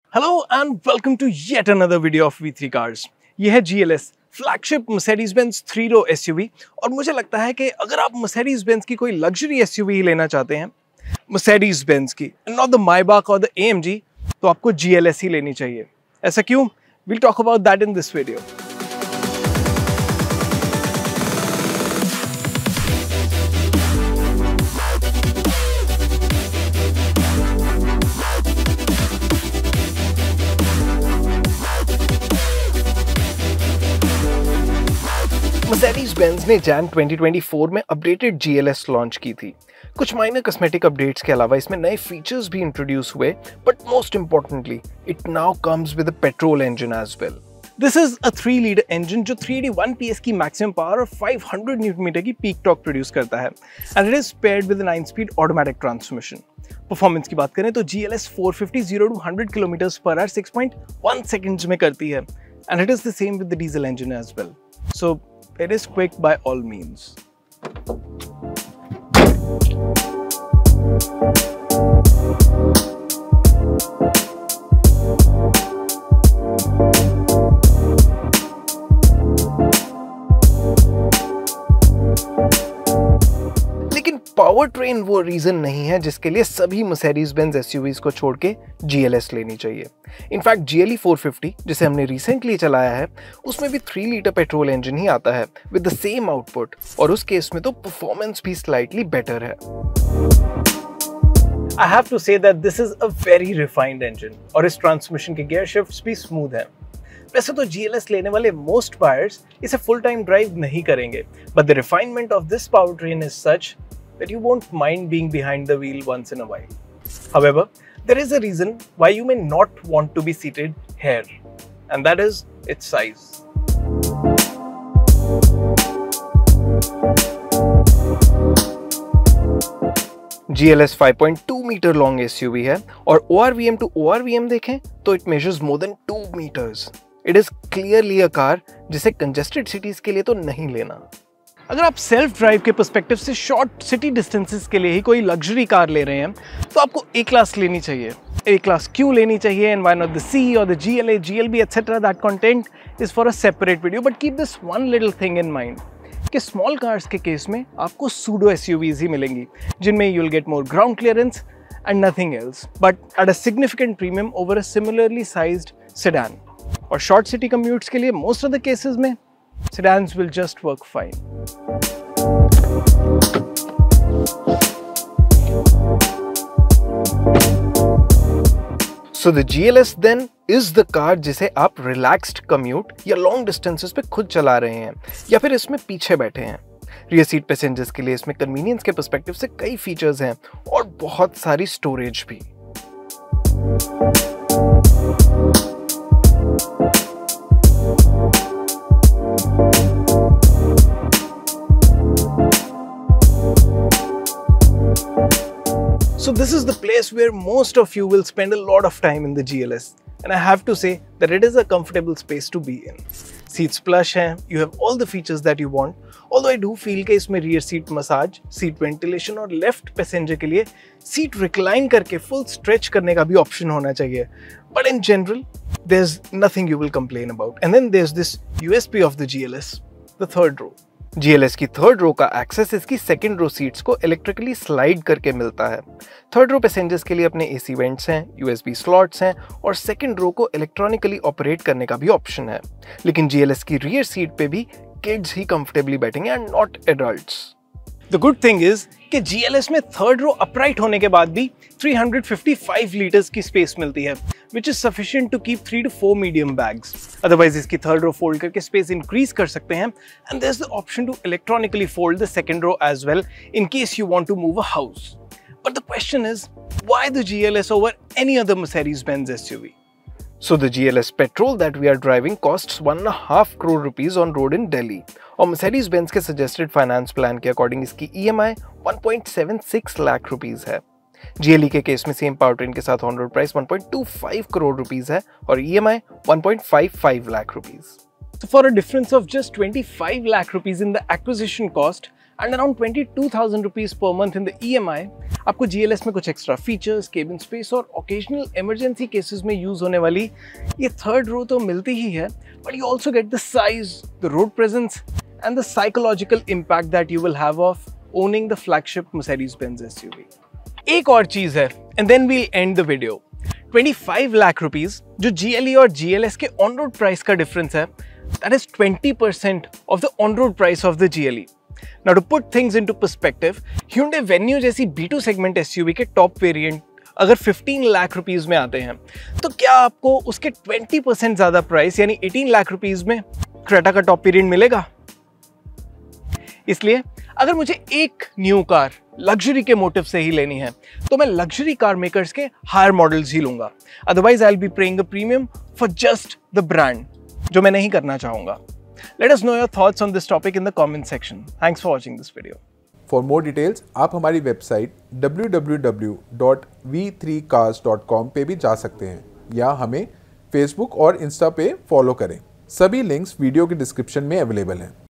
Hello and welcome to yet another video of V3 Cars। ये है GLS flagship Mercedes-Benz 3-row SUV और मुझे लगता है कि अगर आप Mercedes-Benz की कोई लग्जरी SUV ही लेना चाहते हैं Mercedes-Benz की, not the Maybach or the AMG, तो आपको GLS ही लेनी चाहिए। ऐसा क्यों? We'll talk about that in this video। Mercedes-Benz ने Jan 2024 में अपडेटेड GLS लॉन्च की थी। कुछ माइनर कॉस्मेटिक अपडेट्स के अलावा इसमें नए फीचर्स भी इंट्रोड्यूस हुए, but most importantly it now comes with a petrol engine as well. This is a 3-लीटर इंजन जो 381 PS की मैक्सिमम पावर और 500 न्यूटन की पीक टॉर्क प्रोड्यूस करता है and it is paired with 9-स्पीड ऑटोमेटिक ट्रांसमिशन। परफॉर्मेंस की बात करें तो GLS 450 0 to 100 km/h 6.1 seconds में करती है and it is the same with the diesel engine as well. So it is quick by all means. लेकिन पावर ट्रेन वो रीजन नहीं है जिसके लिए सभी Mercedes-Benz SUVs को छोड़ के GLS लेनी चाहिए। इनफैक्ट GLE 450 जिसे हमने रिसेंटली चलाया है उसमें भी 3-लीटर पेट्रोल इंजन ही आता है विद द सेम आउटपुट और उस केस में तो परफॉर्मेंस भी स्लाइटली बेटर है। I have to say that this is a very refined engine और इस ट्रांसमिशन के गियर शिफ्ट्स भी स्मूथ हैं। वैसे तो GLS लेने वाले मोस्ट बायर्स इसे फुल टाइम ड्राइव नहीं करेंगे, but the refinement of this powertrain is such that you won't mind being behind the wheel once in a while. However, there is a reason why you may not want to be seated here, and that is its size. GLS 5.2 metre long SUV है और ORVM to ORVM देखें तो it measures more than 2 meters. It is clearly a car जिसे congested cities के लिए तो नहीं लेना। अगर आप सेल्फ ड्राइव के पर्सपेक्टिव से शॉर्ट सिटी डिस्टेंसेस के लिए ही कोई लग्जरी कार ले रहे हैं तो आपको A क्लास लेनी चाहिए। A क्लास क्यों लेनी चाहिए and why not the C or the GLA, GLB etc. that content is for a separate video, but keep this one little thing in mind कि स्मॉल कार्स के case में आपको pseudo SUVs ही मिलेंगी जिनमें you'll get more ground clearance and nothing else, but at a significant premium over a similarly sized sedan. और short city commutes के लिए most of the cases में sedans will just work fine. So the GLS then is the car जिसे आप relaxed commute या long distances पे खुद चला रहे हैं या फिर इसमें पीछे बैठे हैं। रियर सीट पैसेंजर्स के लिए इसमें कन्वीनियंस के पर्सपेक्टिव से कई फीचर्स हैं और बहुत सारी स्टोरेज भी। So this is the place where most of you will spend a lot of time in the GLS, and I have to say that it is a comfortable space to be in. Seats plush हैं, you have all the features that you want. Although I do feel कि इसमें rear seat massage, seat ventilation और left passenger के लिए seat recline करके full stretch करने का भी option होना चाहिए. But in general, there's nothing you will complain about. And then there's this USP of the GLS, the third row. GLS की थर्ड रो का एक्सेस इसकी सेकंड रो सीट्स को इलेक्ट्रिकली स्लाइड करके मिलता है। थर्ड रो पैसेंजर्स के लिए अपने AC वेंट्स हैं, USB स्लॉट्स हैं और सेकंड रो को इलेक्ट्रॉनिकली ऑपरेट करने का भी ऑप्शन है। लेकिन GLS की रियर सीट पे भी किड्स ही कंफर्टेबली बैठेंगे and not adults. The good thing is कि GLS में थर्ड रो अपराइट होने के बाद भी 355 लीटर्स की स्पेस मिलती है, which is sufficient to keep 3 to 4 medium bags. Otherwise इसकी थर्ड रो फोल्ड करके स्पेस इंक्रीज कर सकते हैं and there's the option to electronically fold the second row as well in case you want to move a house. But the question is, why the GLS over any other Mercedes-Benz SUV? So the GLS petrol that we are driving costs 1.5 crore rupees on road in Delhi. और Mercedes-Benz के suggested finance plan के according इसकी EMI 1.76 lakh rupees है। GLE के case में same powertrain के साथ on road price 1.25 crore rupees है और EMI 1.55 lakh rupees. So for a difference of just 25 lakh rupees in the acquisition cost, and around 22,000 rupees per month in the EMI आपको GLS में कुछ extra features, cabin space और occasional emergency cases में use होने वाली ये third row तो मिलती ही है, but you also get the size, the road presence and the psychological impact that you will have of owning the flagship Mercedes-Benz SUV। एक और चीज है and then we'll end the video. 25 lakh rupees जो GLE और GLS के on road price का difference है, that is 20% of the on-road price of the GLE. Now to put things into perspective, Hyundai Venue जैसी B2 segment SUV के top variant अगर 15 lakh rupees में आते हैं, तो क्या आपको उसके 20% ज्यादा प्राइस यानी 18 लाख रुपीस में क्रेटा का टॉप वेरिएंट मिलेगा? इसलिए अगर मुझे एक न्यू कार लग्जरी के मोटिव से ही लेनी है, तो मैं लग्जरी कार मेकर्स के हायर मॉडल्स ही लूंगा। Otherwise I will be paying a premium for just the brand, जो मैं नहीं करना चाहूंगा। Let us know your thoughts on this topic in the comment section. Thanks for watching this video. For more details, आप हमारी website www.v3cars.com पे भी जा सकते हैं या हमें फेसबुक और इंस्टा पे फॉलो करें। सभी लिंक्स वीडियो के डिस्क्रिप्शन में अवेलेबल हैं।